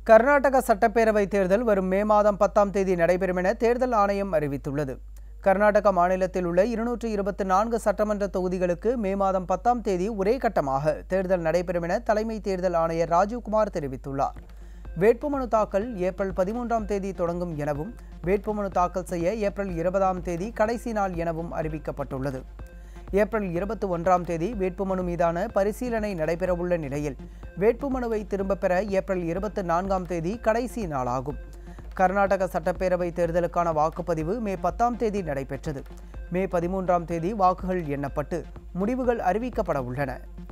கர்நாடக சட்டப்பேரவை தேர்தல் வரும் மே மாதம் 10ஆம் தேதி நடைபெறும் என தேர்தல் ஆணையம் அறிவித்துள்ளது. கர்நாடக மாநிலத்தில் உள்ள 224 சட்டமன்ற தொகுதிகளுக்கு மே மாதம் 10ஆம் தேதி ஒரே கட்டமாக தேர்தல் நடைபெறும் என தலைமை தேர்தல் ஆணையர் ராஜீவ்குமார் தெரிவித்துள்ளார். வேட்புமனு தாக்கல் ஏப்ரல் 13ஆம் தேதி தொடங்கும் எனவும் வேட்புமனு தாக்கல் செய்ய ஏப்ரல் 20ஆம் தேதி கடைசி நாள் எனவும் அறிவிக்கப்பட்டுள்ளது. ஏப்ரல் 21ஆம் தேதி வேட்புமனு மீதான பரிசீலனை நடைபெறவுள்ள நிலையில் வேட்புமனுவை திரும்பப் பெற ஏப்ரல் 24ஆம் தேதி கடைசி நாளாகும். கர்நாடக சட்டப்பேரவை தேர்தலுக்கான வாக்குப்பதிவு மே 10ஆம் தேதி நடைபெற்றது. மே 13ஆம் தேதி வாக்குகள் எண்ணப்பட்டு முடிவுகள் அறிவிக்கப்பட உள்ளன.